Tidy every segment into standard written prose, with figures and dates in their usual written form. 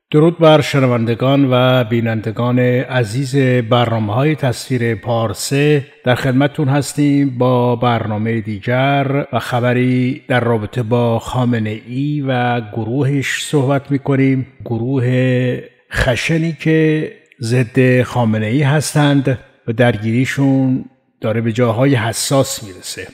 درود بر شنوندگان و بینندگان عزیز برنامه‌های تصویر پارسه. در خدمتتون هستیم با برنامه دیگر و خبری در رابطه با خامنه‌ای و گروهش صحبت می‌کنیم. گروه خشنی که ضد خامنه‌ای هستند و درگیریشون داره به جاهای حساس میرسه.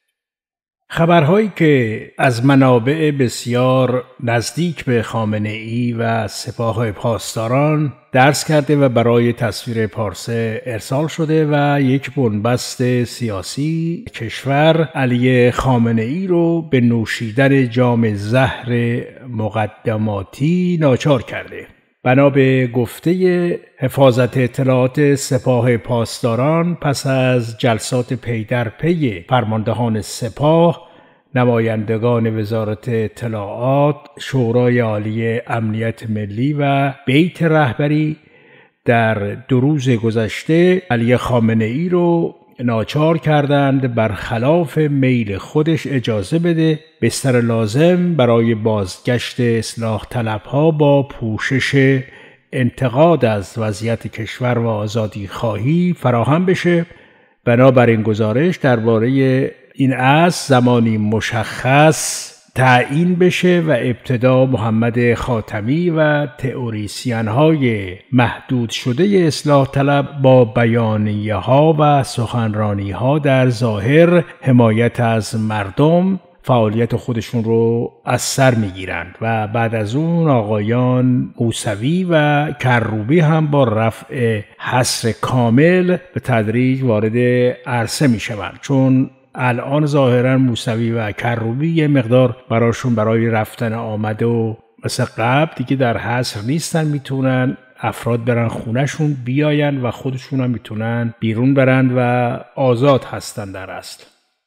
خبرهایی که از منابع بسیار نزدیک به خامنه‌ای و سپاه پاسداران درس کرده و برای تصویر پارسه ارسال شده و یک بنبست سیاسی کشور علی خامنه‌ای رو به نوشیدن جام زهر مقدماتی ناچار کرده. بنا به گفته حفاظت اطلاعات سپاه پاسداران، پس از جلسات پی در پی فرماندهان سپاه، نمایندگان وزارت اطلاعات، شورای عالی امنیت ملی و بیت رهبری در 2 روز گذشته علی خامنه‌ای رو ناچار کردند برخلاف میل خودش اجازه بده بستر لازم برای بازگشت اصلاح طلبها با پوشش انتقاد از وضعیت کشور و آزادی خواهی فراهم بشه. بنابراین گزارش درباره این اصل زمانی مشخص تعیین بشه و ابتدا محمد خاتمی و تئوریسین‌های محدود شده اصلاح طلب با بیانیه‌ها و سخنرانی‌ها در ظاهر حمایت از مردم فعالیت خودشون رو از سر میگیرند و بعد از اون آقایان موسوی و کروبی هم با رفع حصر کامل به تدریج وارد عرصه میشوند، چون الان ظاهرا موسوی و کروبی یه مقدار برای رفتن آمده و مثل قبل دیگه در حصر نیستن، میتونن افراد برن خونهشون بیاین و خودشون هم میتونن بیرون برن و آزاد هستن در اصل.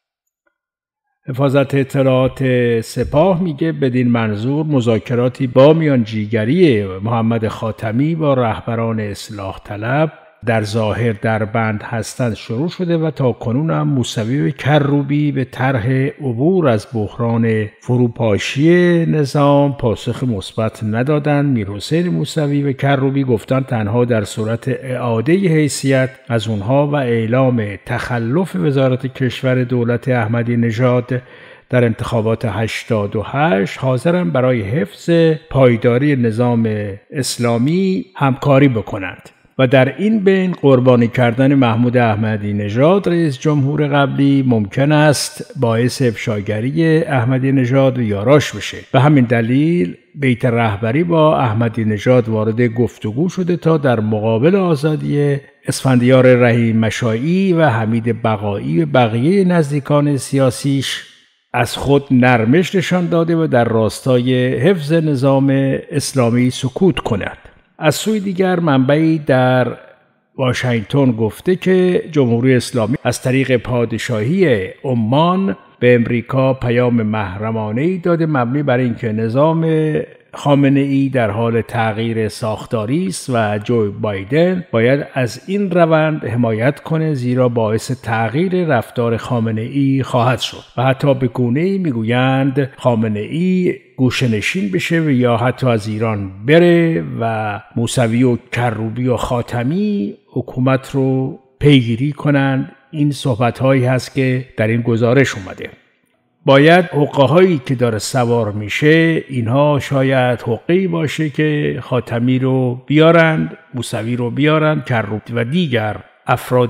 حفاظت اطلاعات سپاه میگه بدین منظور مذاکراتی با میانجیگری محمد خاتمی با رهبران اصلاح طلب در ظاهر در بند هستند شروع شده و تا کنون هم موسوی و کروبی به طرح عبور از بحران فروپاشی نظام پاسخ مثبت ندادند. میرحسین موسوی و کروبی گفتند تنها در صورت اعاده حیثیت از اونها و اعلام تخلف وزارت کشور دولت احمدی نژاد در انتخابات 88 حاضرند برای حفظ پایداری نظام اسلامی همکاری بکنند. و در این بین قربانی کردن محمود احمدی نژاد رئیس جمهور قبلی ممکن است باعث افشاگری احمدی نژاد و یاراش بشه. به همین دلیل بیت رهبری با احمدی نژاد وارد گفتگو شده تا در مقابل آزادی اسفندیار رحیم مشائی و حمید بقایی و بقیه نزدیکان سیاسیش از خود نرمش نشان داده و در راستای حفظ نظام اسلامی سکوت کند. از سوی دیگر منبعی در واشنگتن گفته که جمهوری اسلامی از طریق پادشاهی عمان به امریکا پیام محرمانه‌ای داده مبنی بر اینکه نظام خامنه‌ای در حال تغییر ساختاری است و جو بایدن باید از این روند حمایت کنه، زیرا باعث تغییر رفتار خامنه‌ای خواهد شد. و حتی به گونه‌ای میگویند خامنه‌ای گوشه‌نشین بشه و یا حتی از ایران بره و موسوی و کروبی و خاتمی حکومت رو پیگیری کنند. این صحبت‌هایی هست که در این گزارش اومده. باید حقه‌هایی که داره سوار میشه، اینها شاید حقه‌ای باشه که خاتمی رو بیارند، موسوی رو بیارند، کروبی و دیگر افراد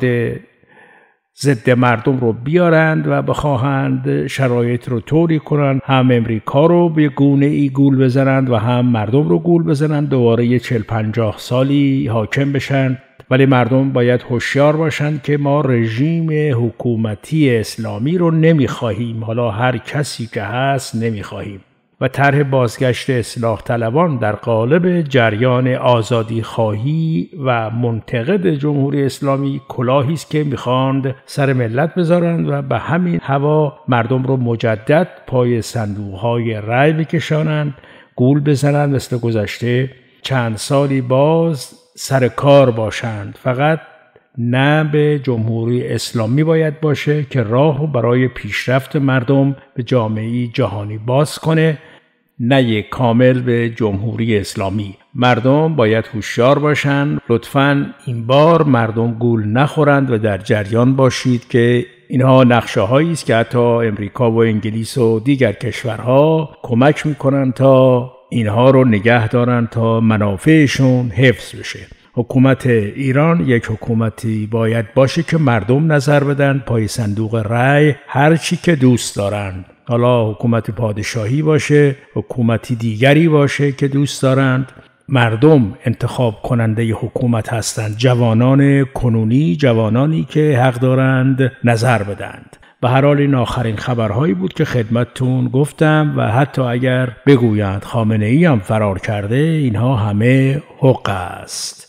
ضد مردم رو بیارند و بخواهند شرایط رو طوری کنند هم امریکا رو به گونه‌ای گول بزنند و هم مردم رو گول بزنند، دوباره 40-50 سالی حاکم بشن. ولی مردم باید هوشیار باشند که ما رژیم حکومتی اسلامی رو نمیخواهیم، حالا هر کسی که هست نمیخواهیم. و طرح بازگشت اصلاح طلبان در قالب جریان آزادی خواهی و منتقد جمهوری اسلامی کلاهی است که میخواند سر ملت بذارند و به همین هوا مردم رو مجدد پای صندوق‌های رأی بکشانند، گول بزنند، مثل گذشته چند سالی باز سر کار باشند. فقط نه به جمهوری اسلامی باید باشه که راه برای پیشرفت مردم به جامعه جهانی باز کنه، نه یک کامل به جمهوری اسلامی. مردم باید هوشیار باشند. لطفاً این بار مردم گول نخورند و در جریان باشید که اینها نقشه هایی است که حتی امریکا و انگلیس و دیگر کشورها کمک میکنن تا اینها رو نگه دارن تا منافعشون حفظ بشه. حکومت ایران یک حکومتی باید باشه که مردم نظر بدن پای صندوق رأی هر چی که دوست دارن. حالا حکومت پادشاهی باشه، حکومتی دیگری باشه که دوست دارند، مردم انتخاب کننده حکومت هستند. جوانان کنونی، جوانانی که حق دارند نظر بدند. به هر حال این آخرین خبرهایی بود که خدمتتون گفتم و حتی اگر بگویند خامنه ای هم فرار کرده، اینها همه حق است.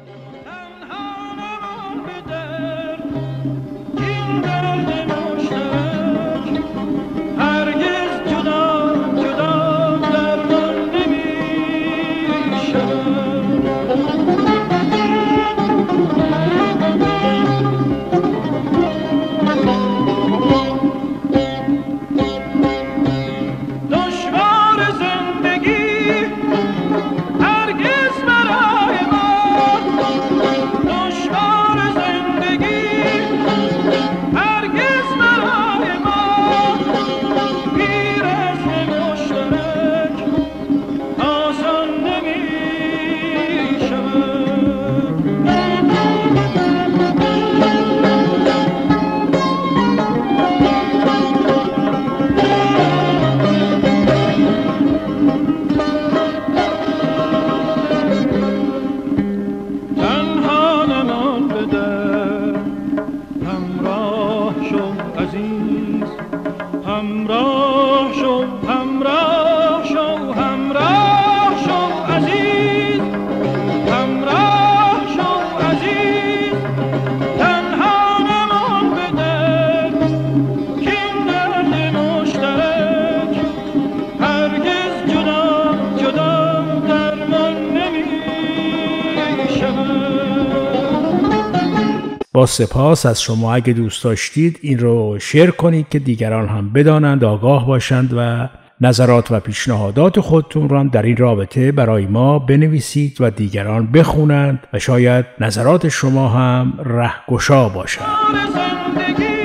با سپاس از شما. اگه دوست داشتید این رو شیر کنید که دیگران هم بدانند، آگاه باشند و نظرات و پیشنهادات خودتون رو هم در این رابطه برای ما بنویسید و دیگران بخونند و شاید نظرات شما هم رهگشا باشند.